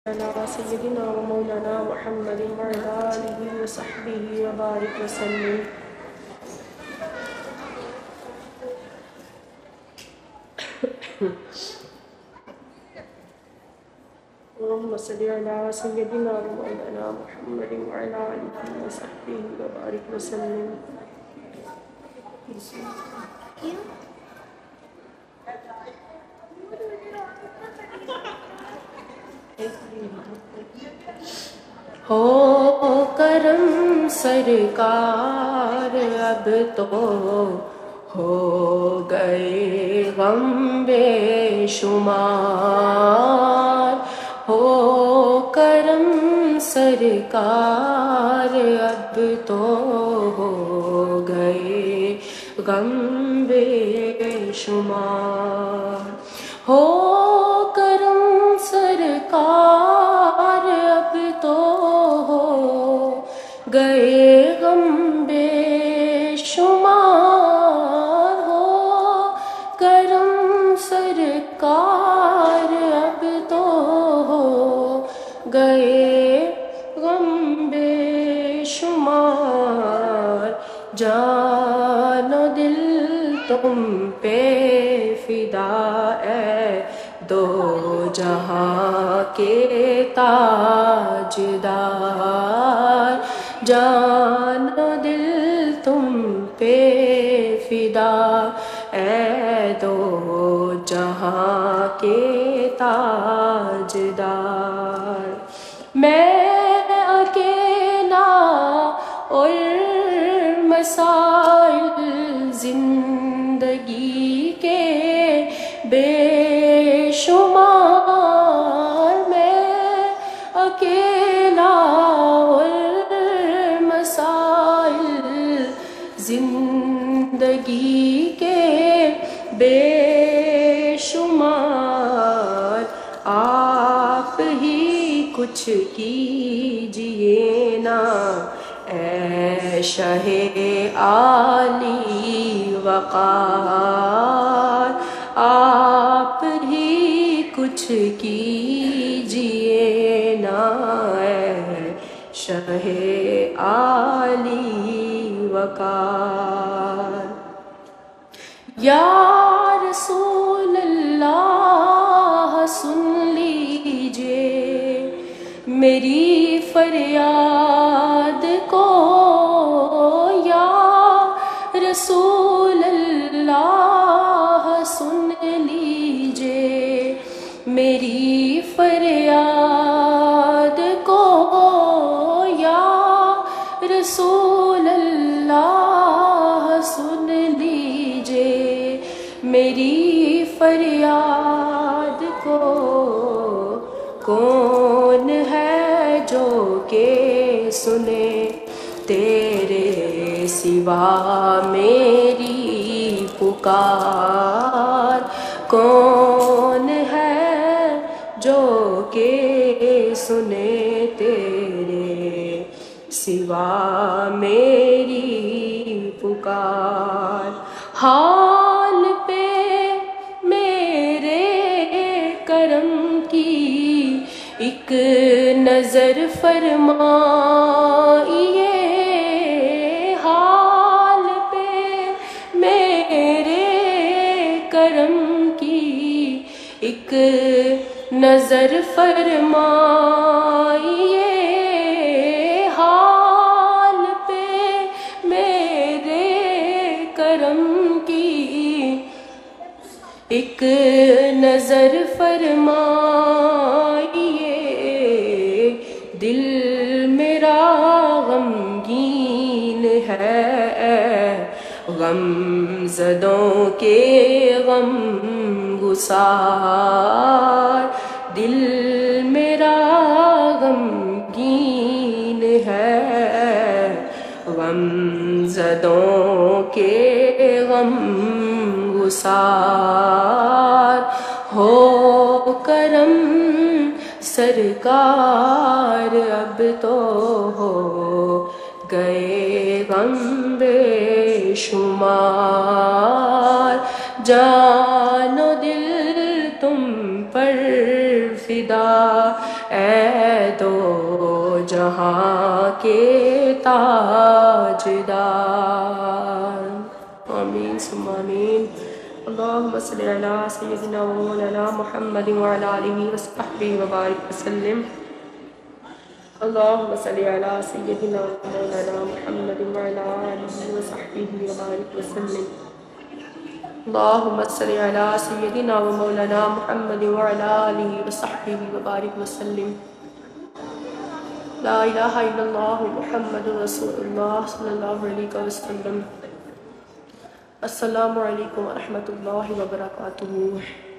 على سيدنا ومولانا محمد وعلى آله وصحبه وبارك وسلم. اللهم صل على سيدنا ومولانا محمد وعلى آله وصحبه وبارك وسلم. ہو کرم سرکار اب تو ہو گئے غم بے شمار. ہو کرم سرکار اب تو ہو گئے غم بے شمار. ہو کرم سرکار اب تو ہو گئے غم بے شمار. ہو کرم سرکار اب تو ہو گئے غم بے شمار. جان و دل تم پہ فدا ہے دو جہاں کے تاجدار. جان و دل تم پہ فدا ہے دو جہاں کے تاجدار. میں اکیلا اور مسائل زندگی کے بے شمار. میں اکیلا اور مسائل زندگی کے بے شمار. آپ ہی کچھ کیجئے نا اے شہ عالی وقار. آپ ہی کچھ کیجئے نا اے شہ عالی وقار. یا رسول اللہ سن لیجئے میری فریاد کو. یا رسول اللہ سن لیجئے میری فریاد کو. یا رسول اللہ سن لیجئے میری فریاد کو. کون ہے جو کہ سنے تیرے سوا میری پکار. کون ہے جو کہ سنے تیرے سوا میری پکار. حال پہ میرے کرم کی ایک نظر فرمائیے. حال پہ میرے کرم کی ایک نظر فرمائیے. حال پہ میرے کرم کی ایک نظر فرمائیے. دل میرا غمگین ہے غم زدوں کے غم گسار. دل میرا غمگین ہے غم زدوں کے غم گسار. ہو کرم سرکار اب تو ہو گئے غم بے شمار. جان و دل تم پر فدا اے دو جہاں کے تاجدار. آمین ثم آمین. اللهم صل على سيدنا ومولانا محمد وعلى آله وصحبه وبارك وسلم. اللهم صل على سيدنا ومولانا محمد وعلى آله وصحبه وبارك وسلم. اللهم صل على سيدنا ومولانا محمد وعلى آله وصحبه وبارك وسلم. لا إله إلا الله محمد رسول الله صلى الله عليه وسلم. السلام علیکم ورحمۃ اللہ وبرکاتہ.